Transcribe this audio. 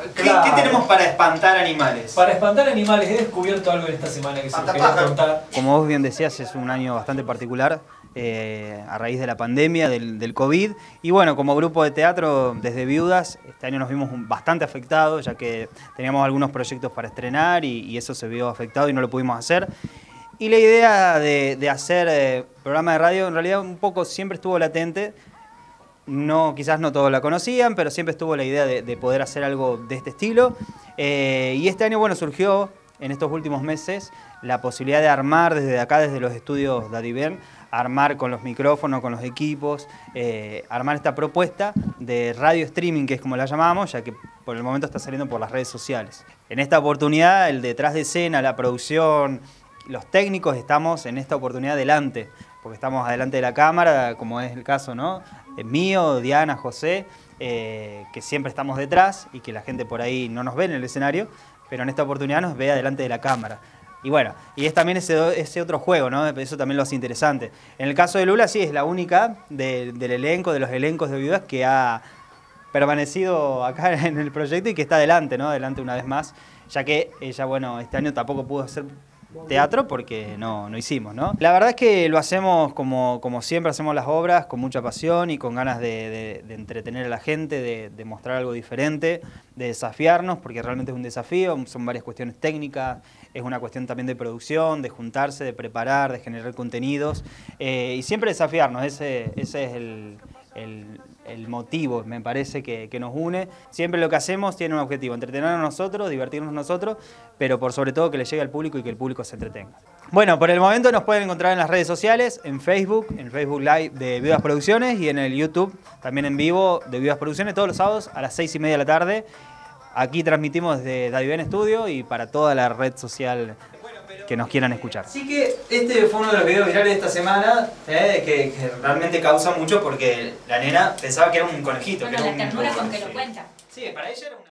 ¿Qué tenemos para espantar animales? Para espantar animales he descubierto algo en esta semana que se los quería contar. Como vos bien decías, es un año bastante particular a raíz de la pandemia, del COVID. Y bueno, como grupo de teatro desde Viudas, este año nos vimos bastante afectados, ya que teníamos algunos proyectos para estrenar y eso se vio afectado y no lo pudimos hacer. Y la idea de hacer programa de radio en realidad un poco siempre estuvo latente. Quizás no todos la conocían, pero siempre estuvo la idea de poder hacer algo de este estilo. Y este año, bueno, surgió en estos últimos meses la posibilidad de armar desde acá, desde los estudios de Adiven, armar con los micrófonos, con los equipos, armar esta propuesta de radio streaming, que es como la llamamos, ya que por el momento está saliendo por las redes sociales. En esta oportunidad, el detrás de escena, la producción, los técnicos, estamos en esta oportunidad delante, porque estamos adelante de la cámara, como es el caso, ¿no? Mío, Diana, José, que siempre estamos detrás y que la gente por ahí no nos ve en el escenario, pero en esta oportunidad nos ve adelante de la cámara. Y bueno, y es también ese otro juego, ¿no? Eso también lo hace interesante. En el caso de Lula, sí, es la única del elenco, de los elencos de Viudas, que ha permanecido acá en el proyecto y que está adelante, ¿no? Adelante una vez más, ya que ella, bueno, este año tampoco pudo hacer teatro porque no hicimos, ¿no? La verdad es que lo hacemos como siempre hacemos las obras, con mucha pasión y con ganas de entretener a la gente, de mostrar algo diferente, de desafiarnos, porque realmente es un desafío, son varias cuestiones técnicas, es una cuestión también de producción, de juntarse, de preparar, de generar contenidos y siempre desafiarnos, ese es el motivo, me parece, que nos une. Siempre lo que hacemos tiene un objetivo, entretenernos nosotros, divertirnos nosotros, pero por sobre todo que le llegue al público y que el público se entretenga. Bueno, por el momento nos pueden encontrar en las redes sociales, en Facebook Live de Viudas Producciones y en el YouTube, también en vivo de Viudas Producciones, todos los sábados a las 6:30 de la tarde. Aquí transmitimos desde Adiven Studio y para toda la red social que nos quieran escuchar. Así que este fue uno de los videos virales de esta semana, que realmente causa mucho porque la nena pensaba que era un conejito. Bueno, que era la ternura un... con que lo cuenta. Sí, para ella era una...